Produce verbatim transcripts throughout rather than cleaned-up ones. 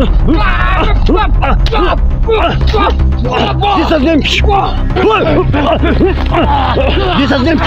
Jesus name. Jesus name.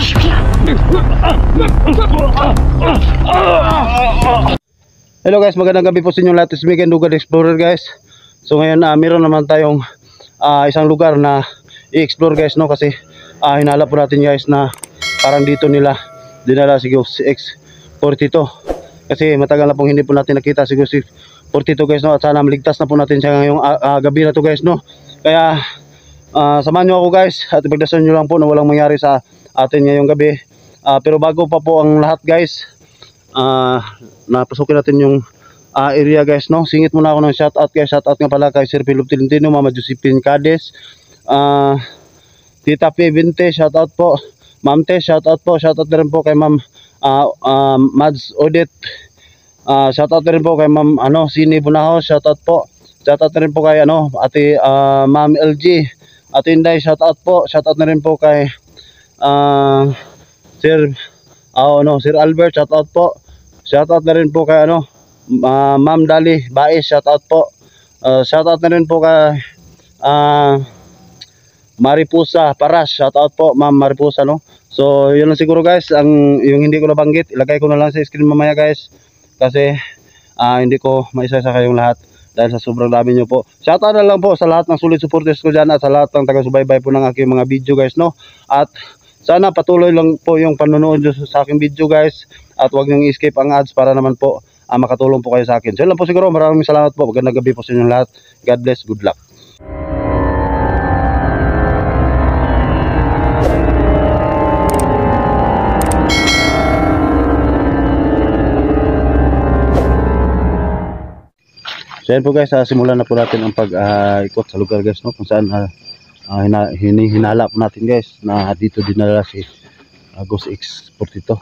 Hello guys, magandang gabi po sa inyo lahat. It's Megan Dugard Explorer guys. So ngayon uh, meron naman tayong uh, isang lugar na i-explore guys, no, kasi uh, hinala po natin guys na parang dito nila dinala si Ghost X forty-two. Kasi matagal na pong hindi po natin nakita si Ghost X forty-two guys, no, at sana maligtas na po natin siya ngayong uh, uh, gabi na to guys, no. Kaya uh, samahan nyo ako guys at ipagdasal nyo lang po na walang mangyari sa atin ngayong gabi. Uh, pero bago pa po ang lahat guys, uh, napasukin natin yung uh, area guys, no. Singit muna ako ng shoutout guys. Shoutout nga pala kay Sir Philip Tolentino, Mama Josephine Cades, uh, Tita P. Vinte, shoutout po. Ma'am Te, shoutout po. Shoutout na rin po kay Ma'am uh, uh, Mads Odette. Uh, shoutout na rin po kay Ma'am ano, Sini Bunaho, shoutout po. Shoutout na rin po kay ano, Ate uh, Ma'am L G, Ate Inday, shoutout po. Shoutout na rin po kay uh, Sir oh, no, Sir Albert, shoutout po. Shoutout na rin po kay ano, uh, Ma'am Dali Baez, shoutout po. Uh, shoutout na rin po kay uh, Maripusa Paras, shoutout po Ma'am Maripusa, no. So yun lang siguro guys, ang yung hindi ko nabanggit, ilagay ko na lang sa screen mamaya guys. Kasi uh, hindi ko maisa-isa kayong lahat dahil sa sobrang dami nyo po. Shoutout na lang po sa lahat ng solid supporters ko dyan at sa lahat ng taga-subaybay po ng aking mga video guys, no. At sana patuloy lang po yung panonood nyo sa aking video guys. At huwag nyo i-escape ang ads para naman po uh, makatulong po kayo sa akin. So yun lang po siguro, maraming salamat po. Magandang gabi po sa inyo lahat. God bless, good luck. So yan po guys, uh, simulan na po natin ang pag-ikot uh, sa lugar guys, no, kung saan uh, uh, hina, hinihinala po natin guys na dito dinala si uh, Ghost X forty-two.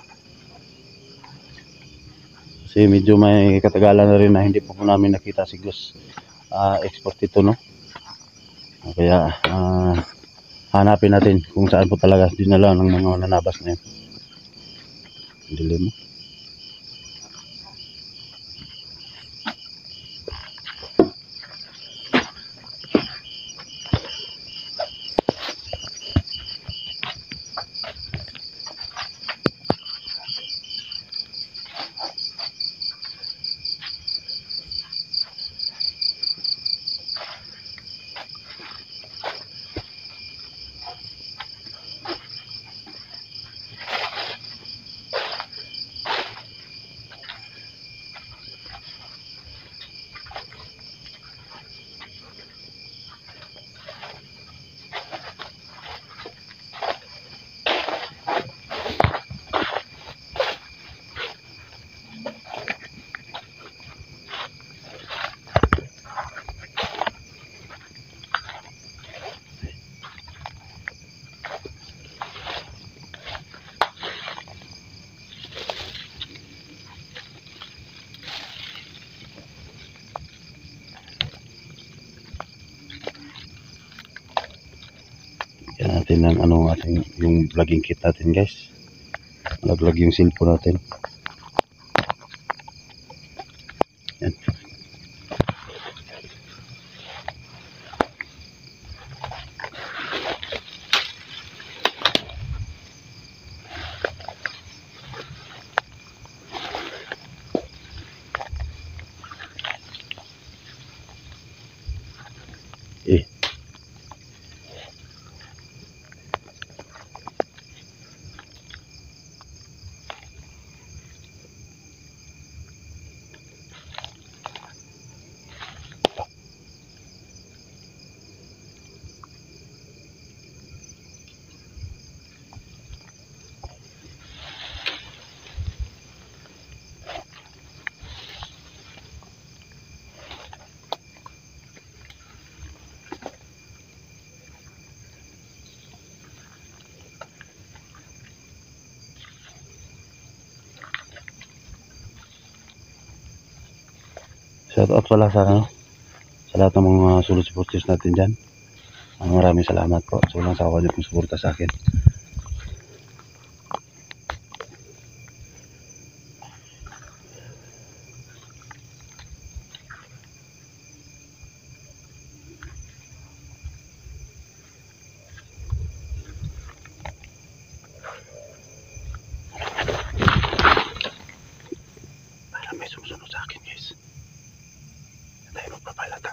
Kasi medyo may katagalan na rin na hindi po po namin nakita si Ghost uh, X forty-two, no. Kaya uh, hanapin natin kung saan po talaga dinala ng mga nanabas na yun. Dilim mo. Yan natin ang ano ating yung vlogging kit natin guys. Laglag yung cellphone natin. Yan. Eh. Shoutout pala sa, ano, sa lahat ng mga solid supporters natin dyan. Uh, maraming salamat po. So lang sa kawan yung suporta sa akin. magpapalata.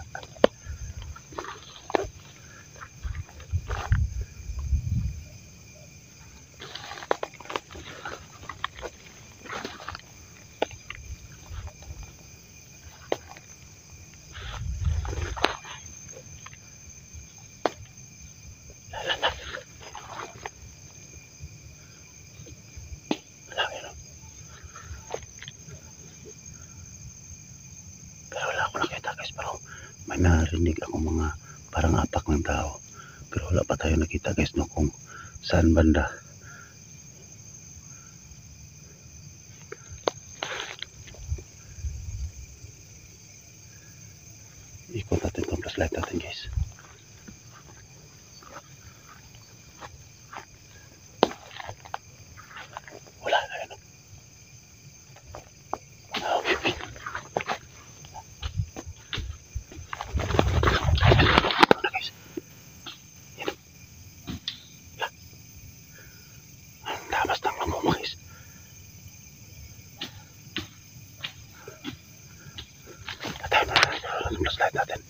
May narinig ako mga parang apak ng tao, pero wala pa tayo nakita guys no kung saan banda. Ikot natin itong flashlight natin guys. Wala, ayun. Flashlight natin.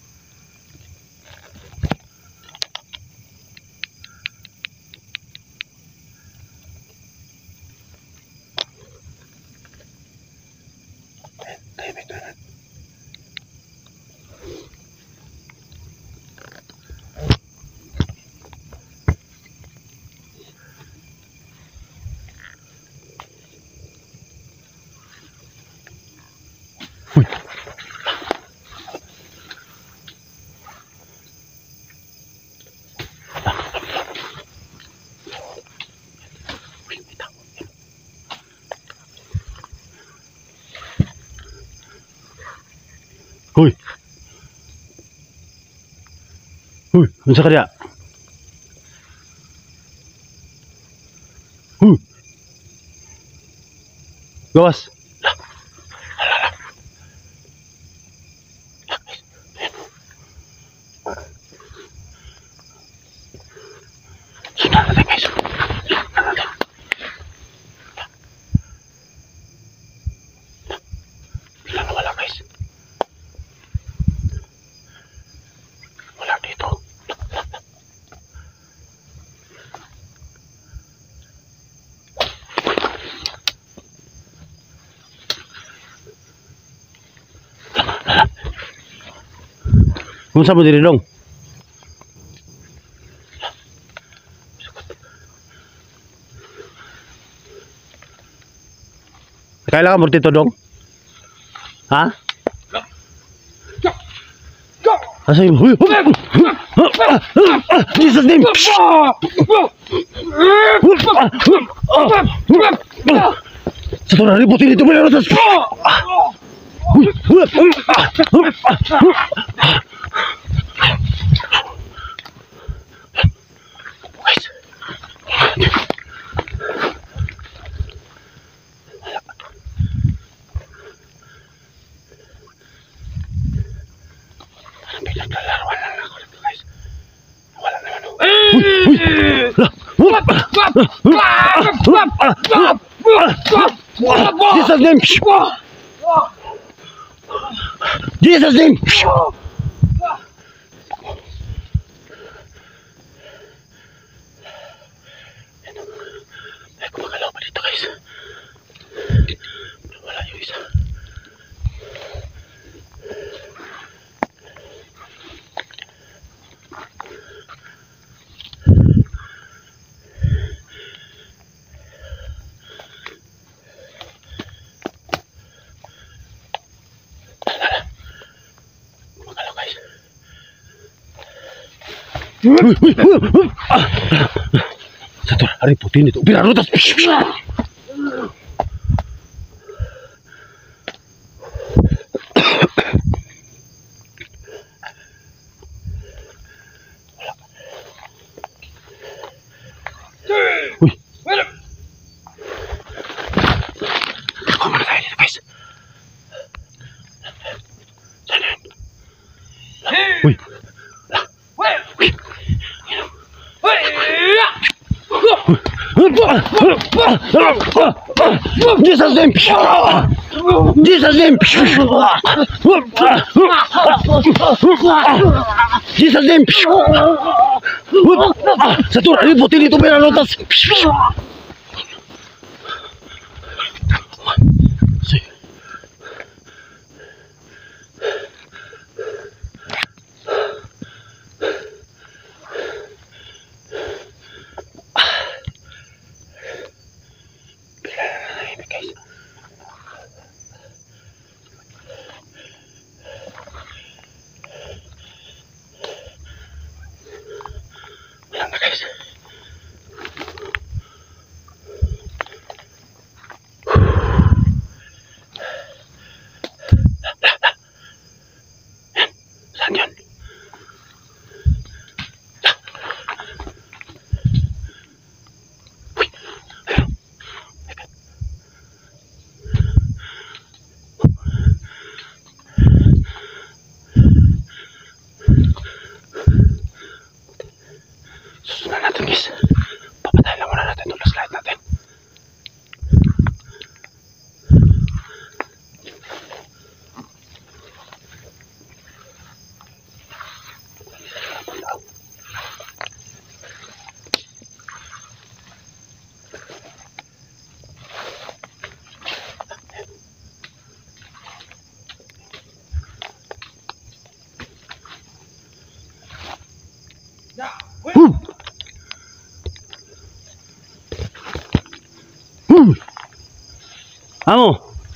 Ayan, tahimik na natin. Uy. Huy. Huy, unsa ka diya? Huy. Gawas. Sundan natin guys. Sundan natin. Bila nawala guys. Wala dito. Kung saan mo diri dong? Kailangan mo dito dong? Ha? Asa yung... Huy! Jesus name! Sa ito na ributin ito mo na natas! Naglalaruan lang ako dito guys. Wala naman ako. Jesus name! Jesus name! Ay, kumagalaw pa dito guys. Wala yung isa. Uy, uy, uy, uy. Satu hari putih itu biar rutas. Uy. Kemana saya ini guys? Sana. Uy. Jesus name! Jesus name. Jesus name. Satu hari putih itu beranotas. Susunan natin guys. Papatay lang muna natin yung flashlight natin. Hmm. Hmm. Amo.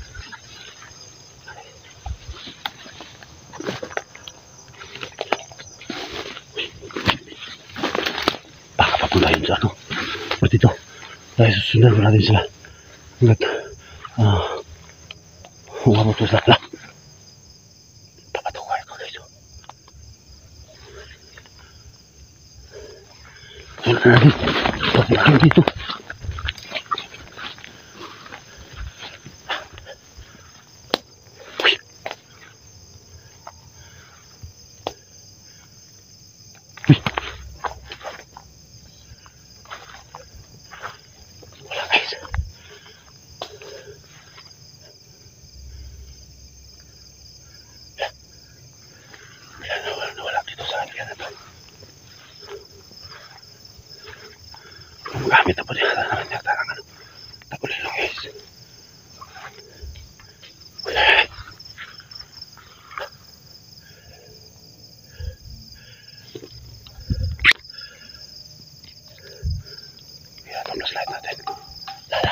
Baka papulahin sa ano. Pati ito. Dahil susunod natin sila. Hanggat. Ah. Umabot ko sila. Papatukay ko guys. Sunod natin. Pati ako dito. Gamit na po niya naman niya tarang ano. Tapos lang guys. Kaya itong flashlight natin. Lala.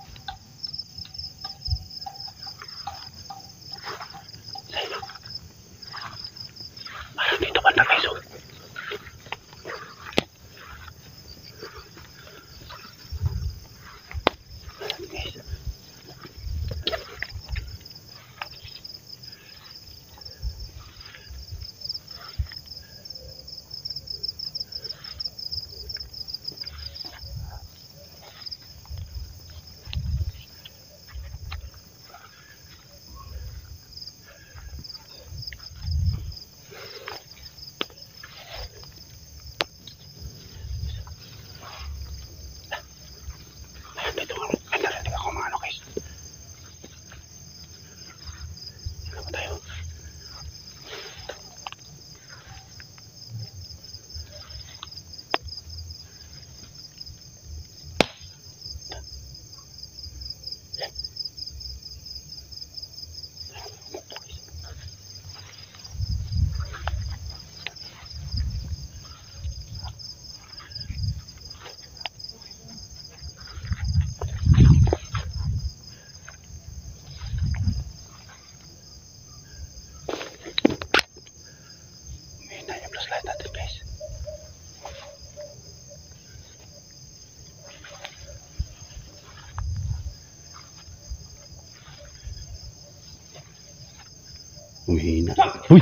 Parang dito banda guys. Umihina. Uy!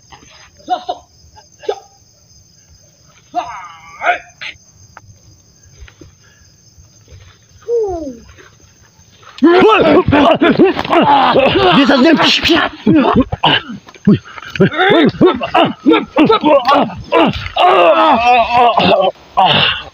Jesus name. Uy! Uy!